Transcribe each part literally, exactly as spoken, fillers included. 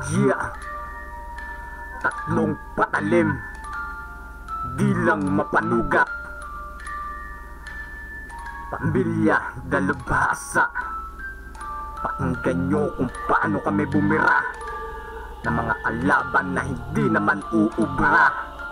Yeah. Tatlong patalim, di lang mapanugat. Pamilya, dalubhasa. Pakinggan nyo kung paano kami bumira ng mga kalaban na hindi naman uubra.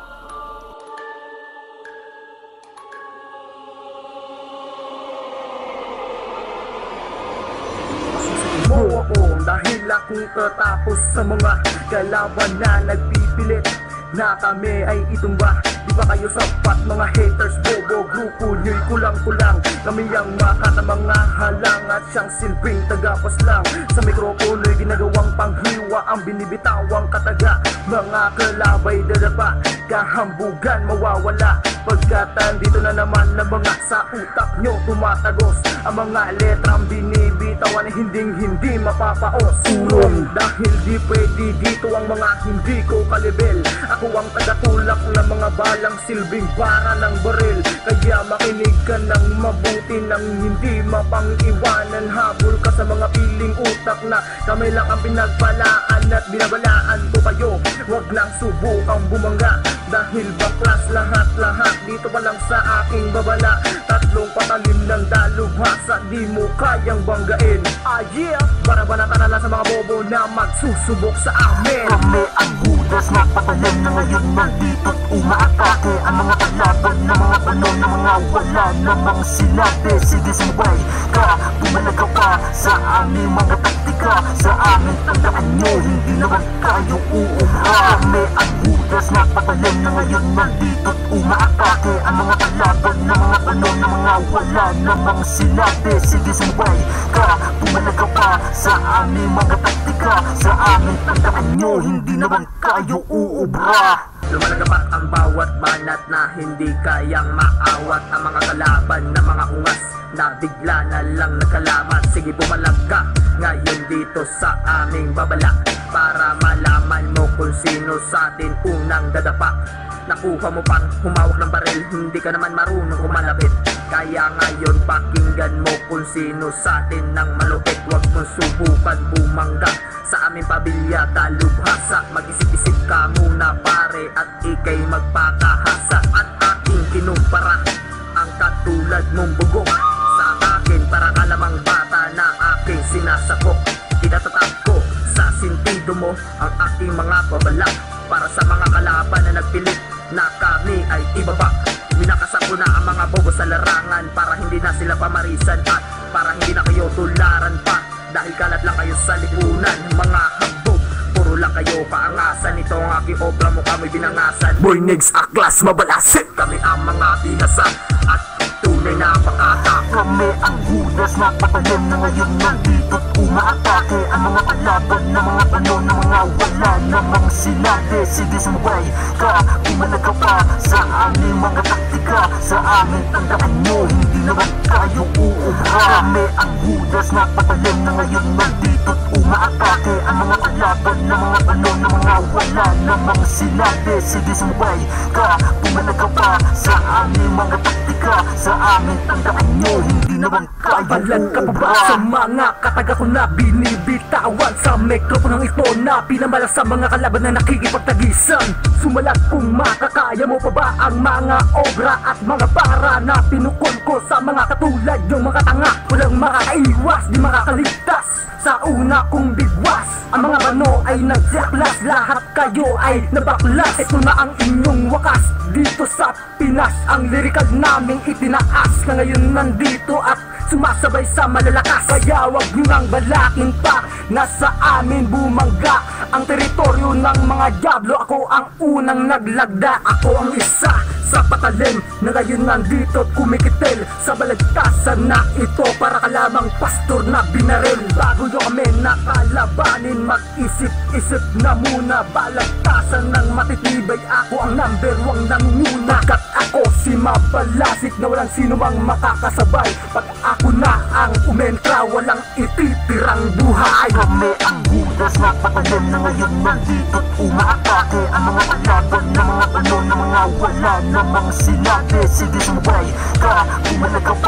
Mo ako dahil akong katapos sa mga kalaban na nagpipilit na kami ay itumba. Di ba kayo sapat mga haters, bobo grupo nyo'y kulang-kulang. Kami ang makat ang mga halang at siyang silbing tagapas lang. Sa mikropono'y ginagawang panghiwa ang binibitawang kataga. Mga kalabay dadapa, kahambugan mawawala. Pagkatan dito na naman na mga sa utak nyo tumatagos. Ang mga letrang binibitawan ay hinding-hindi mapapaos. Urong dahil di pwede dito ang mga hindi ko kalibel. Ako ang tagatulak ng mga balang silbing para ng baril. Kaya makinig ka ng mabuti nang hindi mapang-iwanan. Habol ka sa mga piling utak na kami lang ang pinagbalaan at binabalaan ko kayo. Huwag lang subukang bumangga dahil baklas lahat-lahat dito pa lang sa aking babala. Tatlong patalim ng dalubhasa, di mo kayang banggain. Ah yeah, barabanatan na lang sa mga bobo na magsusubok sa amin. Kami ang hudas na patalim na ngayon nandito't umaatake. Ang mga kalaban na mga panon na mga wala namang sinabi. Sige sumabay ka, pumalag ka pa sa aming mga taktika. Sa amin tandaan nyo, hindi naman kayo uubra. Kami ang hudas na patalim na ngayon nandito't umaatake. Ang mga kalaban na mga panon na mga wala namang sinabi. Sige sumabay ka, pumalag ka pa sa aming mga taktika. Sa amin tandaan nyo, hindi naman kayo uubra. Lumalagapak ang bawat banat na hindi kayang maawat. Ang mga kalaban na mga ungas na bigla na lang nagkalamat. Sige pumalag ka ngayon dito sa aming babala para malaman mo kung sino sa atin unang dadapa. Nakuha mo pang humawak ng baril, hindi ka naman marunong kumalapit. Kaya ngayon pakinggan mo kung sino sa atin nang malupit. Huwag mong subukan bumangga sa aming pabilya dalubhasa. Mag-isip-isip ka muna pare at ikay magpakahasa. At aking kinumpara ang katulad mong bugok sa akin para kalamang bata na aking sinasakop. Itatatak ko sa sintido mo ang aking mga babala para sa mga kalaban na nagpilit na kami ay ibaba. Winakasak ko na ang mga bobo sa larangan para hindi na sila pamarisan at para hindi na kayo tularan pa. Dahil kalat lang kayo sa lipunan, mga hambog. Puro lang kayo kaangasan. Ito ang aking obra mo kami binangasan. Boy Nigs Aklas mabalasit. Kami ang mga binasa at tunay na pakata. Kami ang hudas na patalim na ngayon nandito't umaatake. Ang mga kalaban na mga panon na mga wala namang sinabi. Sige sumabay ka, pumalag ka pa sa aming mga taktika. Sa amin tandaan nyo, hindi naman kayo uubra. Kami ang hudas na patalim na ngayon nandito't umaatake. Ang mga kalaban na mga panon na mga wala namang sinabi. Sige sumabay ka, pumalag ka pa sa aming mga taktika. Sa amin tandaan nyo, hindi naman kayo Papalag ka pa ba sa mga kataga ko na binibitawan? Sa mikroponong ito na pinamala sa mga kalaban na nakikipagtagisan. Sumalat kung makakaya mo pa ba ang mga obra at mga para na pinukol ko sa mga katulad yung mga tanga. Walang makakaiwas, di makakaligtas sa una kong bigwas. Ang mga bano ay nagjaklas, lahat kayo ay nabaklas. Ito na ang inyong wakas dito sa Pinas. Ang lirikal naming itinaas na ngayon nandito at sumasabay sa malalakas. Kaya wag nyo nang balakin pa, nasa amin bumangga ang teritoryo ng mga diablo. Ako ang unang naglagda, ako ang isa sa patalim na ngayon nandito at kumikitil sa balagtasan na ito. Para ka lamang pastor na binaril. Bago nyo kami nakalabanin, mag-isip-isip na muna. Balagtasan ng matitibay, ako ang number one nangunguna. Kat ako si Mabalasik na walang sino mang makakasabay. Pag ako na ang umentra, walang ititirang buhay. Kami ang hudas na patalim na ngayon nandito't umaatake. Ang mga kalaban na mga panon na mga wala namang sinabi. Sige sumabay ka, pumalag ka pa sa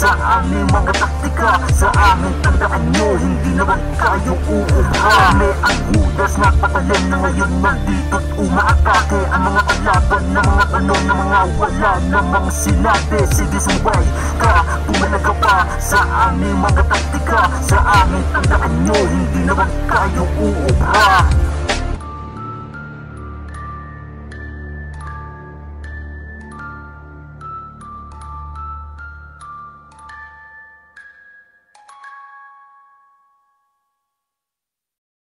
sa aming mga taktika. Sa amin tandaan nyo, hindi naman kayo uubra. Kami ang hudas na patalim na ngayon nandito't umaatake. Ang mga kalaban na mga ano na mga wala namang sinabi. Sige sumabay ka, pumalaga pa sa aming mga taktika. Sa amin tandaan nyo, hindi naman kayo uubra.